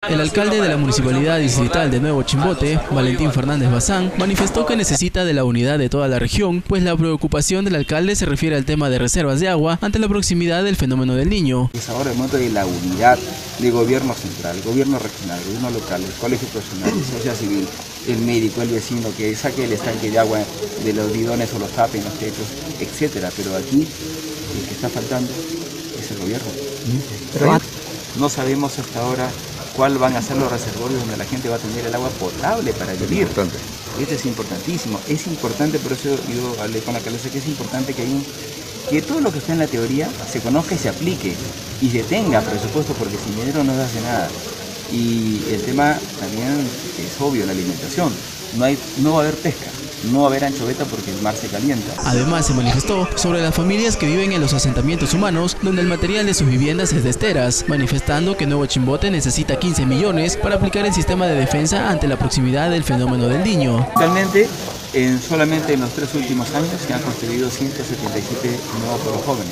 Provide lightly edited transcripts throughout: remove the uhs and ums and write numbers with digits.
El alcalde de la Municipalidad Distrital de Nuevo Chimbote, Valentín Fernández Bazán, manifestó que necesita de la unidad de toda la región, pues la preocupación del alcalde se refiere al tema de reservas de agua ante la proximidad del fenómeno del Niño. Es ahora el momento de la unidad de gobierno central, gobierno regional, gobierno local, el colegio profesional, la sociedad civil, el médico, el vecino, que saque el estanque de agua de los bidones o los tapen, los techos, etcétera. Pero aquí el que está faltando es el gobierno. Pero no sabemos hasta ahora cuáles van a ser los reservorios donde la gente va a tener el agua potable para vivir. Esto es importantísimo, es importante, por eso yo hablé con la alcaldesa que es importante que todo lo que está en la teoría se conozca y se aplique y se tenga presupuesto, porque sin dinero no se hace nada. Y el tema también es obvio, la alimentación, no va a haber pesca. No va a haber anchoveta porque el mar se calienta. Además se manifestó sobre las familias que viven en los asentamientos humanos donde el material de sus viviendas es de esteras, manifestando que Nuevo Chimbote necesita 15 millones para aplicar el sistema de defensa ante la proximidad del fenómeno del Niño. Actualmente, solamente en los 3 últimos años se han construido 177 nuevos pueblos jóvenes.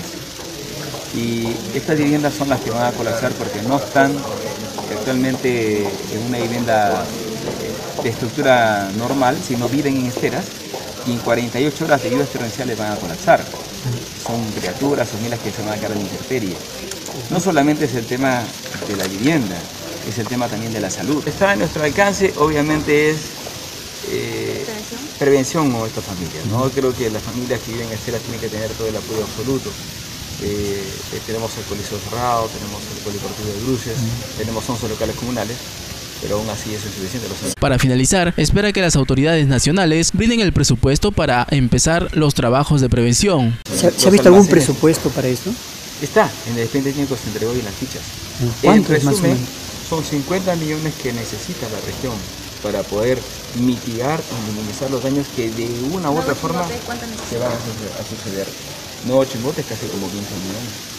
Y estas viviendas son las que van a colapsar porque no están actualmente en una vivienda de estructura normal, sino viven en esteras y en 48 horas de lluvias torrenciales van a colapsar. Son criaturas, familias que se van a quedar en intemperie. No solamente es el tema de la vivienda, es el tema también de la salud. Está a nuestro alcance, obviamente es prevención a estas familias, ¿no? Creo que las familias que viven en esteras tienen que tener todo el apoyo absoluto. Tenemos el coliseo cerrado, tenemos el polideportivo de Bruces, tenemos 11 locales comunales, pero aún así eso es insuficiente. Para finalizar, espera que las autoridades nacionales brinden el presupuesto para empezar los trabajos de prevención. ¿Se ha visto algún presupuesto para esto? Está, en el expediente técnico se entregó y en las fichas. ¿Cuánto en es más o menos? Son 50 millones que necesita la región para poder mitigar y minimizar los daños que de una u otra forma se van a suceder. Nuevo Chimbote es casi como 15 millones.